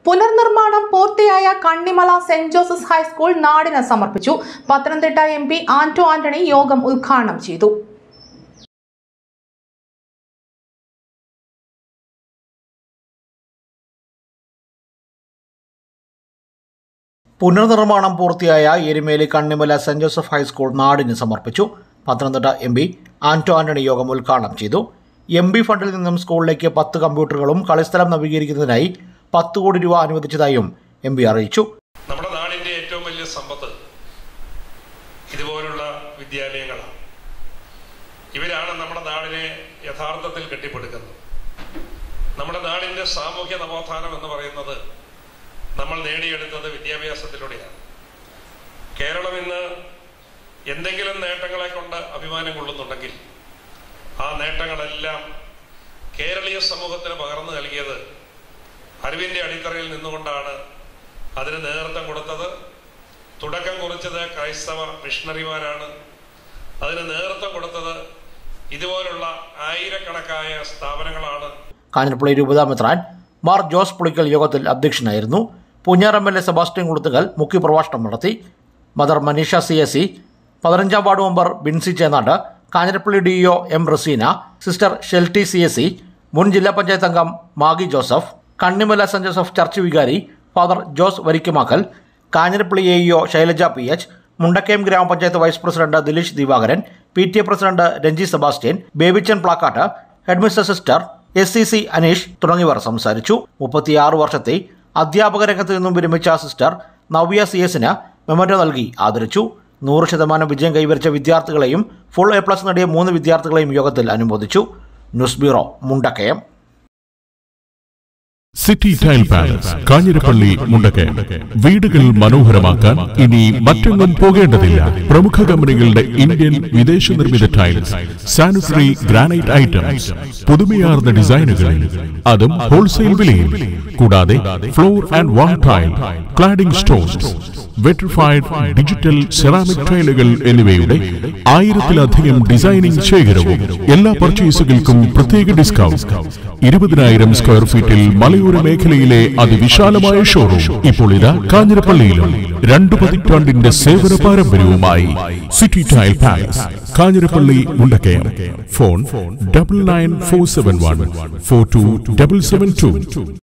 പുനർനിർമ്മാണം പൂർത്തിയായ Kannimala Saint Joseph high school നാടിന് സമർപ്പിച്ചു. പത്തനംതിട്ട MP ആന്റോ ആന്റണി യോഗം ഉദ്ഘാടനം ചെയ്തു. പുനർനിർമ്മാണം പൂർത്തിയായ Erumeli Kannimala Saint Joseph high school നാടിന് സമർപ്പിച്ചു. പത്തനംതിട്ട MP ആന്റോ ആന്റണി യോഗം ഉദ്ഘാടനം ചെയ്തു. MP ഫണ്ടിൽ നിന്നും സ്കൂളിലേക്ക് 10 കമ്പ്യൂട്ടറുകളും കളിസ്ഥലം നവീകരിക്കുന്നതിനായി 10 കോടി രൂപ അനുവദിച്ചതായും MP അറിയിച്ചു. നമ്മുടെ നാടിന്റെ ഏറ്റവും വലിയ സമ്പത്ത് ഇതുപോലുള്ള വിദ്യാലയങ്ങളാണ്. ഇവരാണ് നമ്മുടെ നാടിനെ യഥാർത്ഥത്തിൽ കെട്ടിപ്പടുക്കുന്നത്. നമ്മുടെ നാടിന്റെ സാമൂഹ്യ നവോത്ഥാനം എന്ന് പറയുന്നത് നമ്മൾ നേടിയെടുത്തത് വിദ്യാഭ്യാസത്തിലൂടെയാണ്. കേരളം ഇന്ന് എന്തെങ്കിലും നേട്ടങ്ങളെ കൊണ്ട് അഭിമാനം കൊള്ളുന്നുണ്ടെങ്കിൽ ആ നേട്ടങ്ങളെല്ലാം കേരളീയ സമൂഹത്തിന് പകർന്നു നൽകിയത് അറിവിന്റെ അടിത്തറയിൽ നിന്നുകൊണ്ടാണ്. അതിന് നേതൃത്വം കൊടുത്തത്, തുടക്കം കുറിച്ചത് ക്രൈസ്തവ മിഷണറിമാരാണ്. അതിന് നേതൃത്വം കൊടുത്തത് ഇതുപോലുള്ള ആയിരക്കണക്കായ സ്ഥാപനങ്ങളാണ്. കാഞ്ഞിരപ്പള്ളി രൂപതാമെത്രാൻ മാർ ജോസ് പുളിക്കൽ യോഗത്തിൽ അധ്യക്ഷനായിരുന്നു. പൂഞ്ഞാർ MLA സെബാസ്റ്റ്യൻ കുളുത്തുകൽ മുഖ്യപ്രഭാഷണം നടത്തി. മദർ മനീഷ CSC, 15-ാം ward member Binsy Chennad, Kanjirappally DEO M Raseena, sister Shelty CSC, മുൻ ജില്ലാ പഞ്ചായത്ത് അംഗം Maggie Joseph, Kannimala Saint Joseph church വികാരി father Jose Varikkamakkal, Kanjirappally AEO Shailaja PH, Mundakayam ഗ്രാമപഞ്ചായത്ത് vice president Dileesh Divakaran, PTA president Ranji Sebastian, Babychan Plakkatt, headmistress sister SCC Aneesh തുടങ്ങിയവർ സംസാരിച്ചു. 36 വർഷത്തെ അധ്യാപക രംഗത്ത് നിന്നും വിരമിച്ച സിസ്റ്റർ നവ്യ CS-ന് മെമ്മന്റോ നൽകി ആദരിച്ചു. 100% വിജയം കൈവരിച്ച വിദ്യാർത്ഥികളെയും ഫുൾ A+ നേടിയ 3 വിദ്യാർത്ഥികളെയും യോഗത്തിൽ അനുമോദിച്ചു. News bureau, Mundakayam. City Tile Palace, Kanjirappally, Mundakayam. വീടുകൾ മനോഹരമാക്കാൻ ഇനി മറ്റൊന്നും പോകേണ്ടതില്ല. പ്രമുഖ കമ്പനികളുടെ ഇന്ത്യൻ വിദേശ നിർമ്മിത ടൈൽസ്, സാനിറ്ററി ഗ്രാനൈറ്റ് ഐറ്റംസ്, പുതുമയാർന്ന ഡിസൈനുകളിൽ, അതും ഹോൾസെയിൽ വിലയിൽ. കൂടാതെ floor and wall tile, cladding stones, vitrified digital ceramic ടൈലുകൾ എന്നിവയുടെ 1000-ലധികം ഡിസൈനിംഗ് ശേഖരവും. എല്ലാ പർച്ചേസുകൾക്കും പ്രത്യേക ഡിസ്കൗണ്ട്. 20,000 സ്ക്വയർ ഫീറ്റിൽ മലയോര മേഖലയിലെ അതിവിശാലമായ ഷോറൂം ഇപ്പോൾ ഇതാ കാഞ്ഞിരപ്പള്ളിയിലും. 2 പതിറ്റാണ്ടിന്റെ സേവന പാരമ്പര്യവുമായി City Tile Palace, Kanjirappally, Mundakayam. Phone 9947142772.